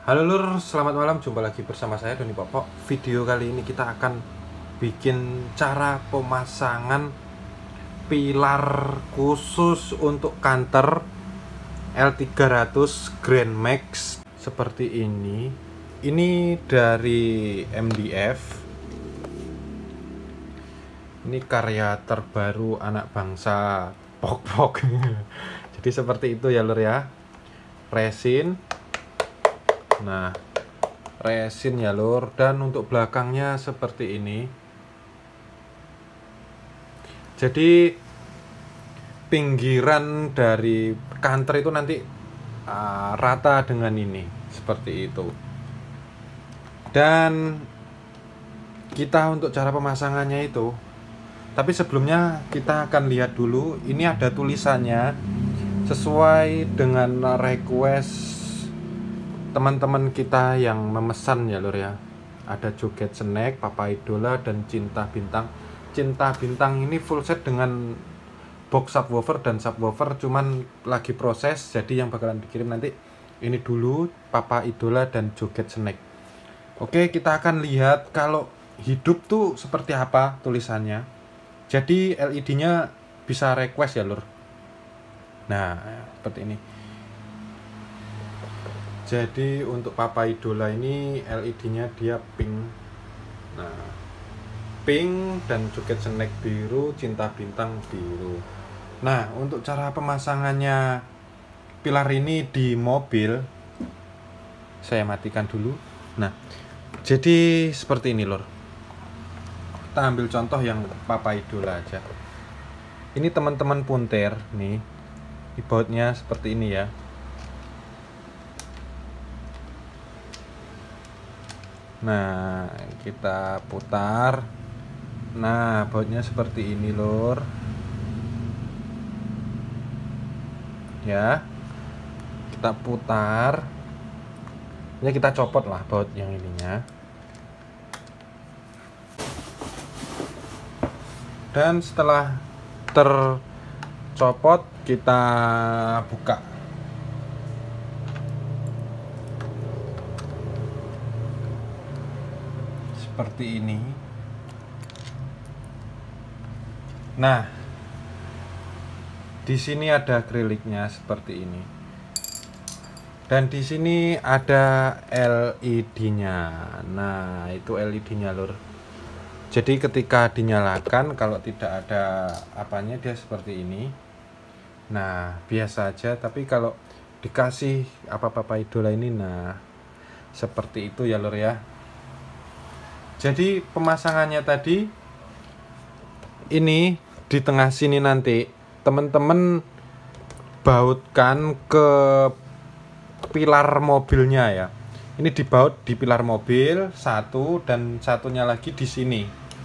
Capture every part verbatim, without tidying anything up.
Halo lur, selamat malam. Jumpa lagi bersama saya Doni Popok. Video kali ini kita akan bikin cara pemasangan pilar khusus untuk kantor L tiga ratus Grand Max seperti ini. Ini dari M D F. Ini karya terbaru anak bangsa Pok-Pok. Jadi seperti itu ya lur ya. Resin. Nah, resin ya lur, dan untuk belakangnya seperti ini. Jadi pinggiran dari kantor itu nanti uh, rata dengan ini, seperti itu. Dan kita untuk cara pemasangannya itu, tapi sebelumnya kita akan lihat dulu. Ini ada tulisannya sesuai dengan request teman-teman kita yang memesan ya lur ya. Ada joget snack, Papa Idola, dan Cinta Bintang. Cinta Bintang ini full set dengan box subwoofer dan subwoofer, cuman lagi proses, jadi yang bakalan dikirim nanti ini dulu Papa Idola dan joget snack. Oke, kita akan lihat kalau hidup tuh seperti apa tulisannya. Jadi L E D-nya bisa request ya lur. Nah, seperti ini. Jadi untuk Papa Idola ini L E D-nya dia pink. Nah, pink, dan joget snack biru, Cinta Bintang biru. Nah, untuk cara pemasangannya pilar ini di mobil, saya matikan dulu. Nah, jadi seperti ini lor. Kita ambil contoh yang Papa Idola aja. Ini teman-teman punter nih. Bautnya seperti ini ya. Nah, kita putar. Nah, bautnya seperti ini lur. Ya, kita putar. Ini kita copot lah baut yang ininya. Dan setelah tercopot, kita buka. Seperti ini. Nah, di sini ada akriliknya seperti ini, dan di sini ada L E D-nya. Nah, itu L E D-nya lur. Jadi ketika dinyalakan, kalau tidak ada apanya dia seperti ini. Nah, biasa aja. Tapi kalau dikasih apa-apa Idola ini, nah seperti itu ya lur ya. Jadi pemasangannya tadi ini di tengah sini, nanti teman-teman bautkan ke pilar mobilnya ya. Ini dibaut di pilar mobil satu, dan satunya lagi di sini.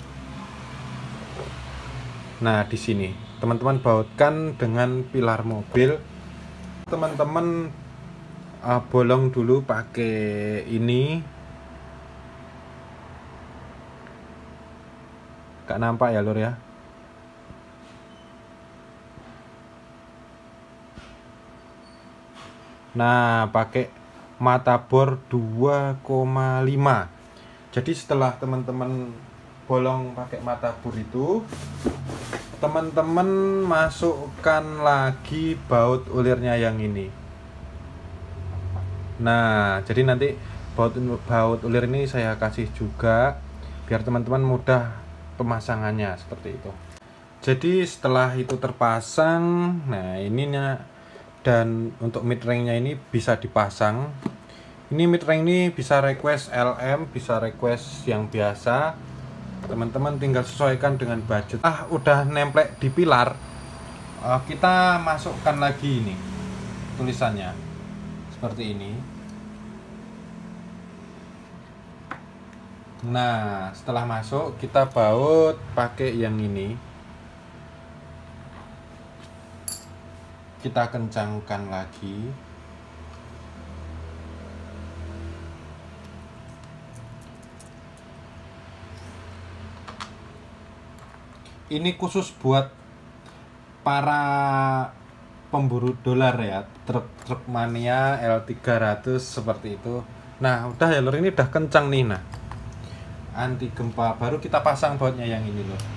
Nah, di sini teman-teman bautkan dengan pilar mobil. Teman-teman uh, bolong dulu pakai ini. Gak nampak ya lur ya. Nah, pakai mata bor dua koma lima. Jadi setelah teman-teman bolong pakai mata bor itu, teman-teman masukkan lagi baut ulirnya yang ini. Nah, jadi nanti baut baut ulir ini saya kasih juga biar teman-teman mudah pemasangannya seperti itu. Jadi setelah itu terpasang, nah ininya, dan untuk mid ring-nya ini bisa dipasang. Ini mid ring ini bisa request L M, bisa request yang biasa. Teman-teman tinggal sesuaikan dengan budget. Ah, udah nemplek di pilar. Uh, kita masukkan lagi ini tulisannya seperti ini. Nah, setelah masuk kita baut pakai yang ini. Kita kencangkan lagi. Ini khusus buat para pemburu dolar ya, truk-truk mania L tiga ratus seperti itu. Nah udah ya lur, ini udah kencang nih. Nah anti gempa, baru kita pasang bautnya yang ini lur.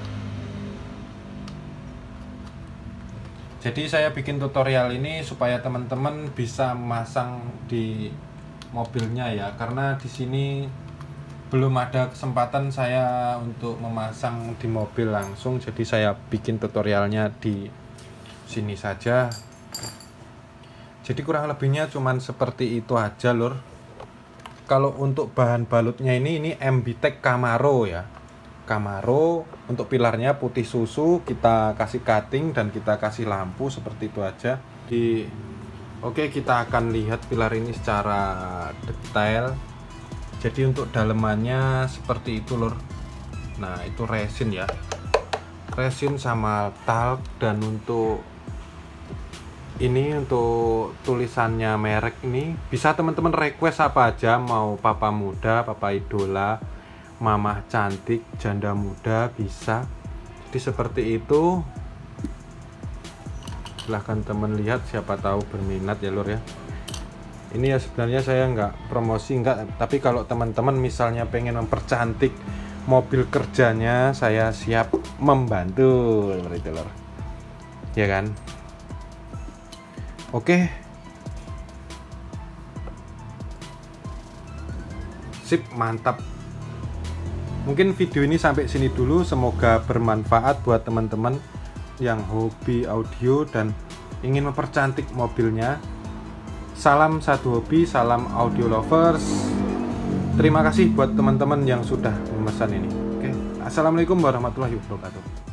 Jadi saya bikin tutorial ini supaya teman-teman bisa masang di mobilnya ya, karena di sini belum ada kesempatan saya untuk memasang di mobil langsung, jadi saya bikin tutorialnya di sini saja. Jadi kurang lebihnya cuman seperti itu aja lur. Kalau untuk bahan balutnya ini ini M B T E C Camaro ya, Camaro. Untuk pilarnya putih susu, kita kasih cutting dan kita kasih lampu seperti itu aja. Di oke, kita akan lihat pilar ini secara detail. Jadi untuk dalemannya seperti itu lur. Nah itu resin ya, resin sama talc. Dan untuk ini untuk tulisannya merek ini bisa teman-teman request apa aja, mau papa muda, papa idola, mamah cantik, janda muda, bisa. Jadi seperti itu, silahkan teman lihat, siapa tahu berminat ya lur ya. Ini ya sebenarnya saya nggak promosi nggak, tapi kalau teman-teman misalnya pengen mempercantik mobil kerjanya, saya siap membantu seperti itu lur, ya kan. Oke, sip, mantap. Mungkin video ini sampai sini dulu, semoga bermanfaat buat teman-teman yang hobi audio dan ingin mempercantik mobilnya. Salam satu hobi, salam audio lovers. Terima kasih buat teman-teman yang sudah memesan ini. Oke, assalamualaikum warahmatullahi wabarakatuh.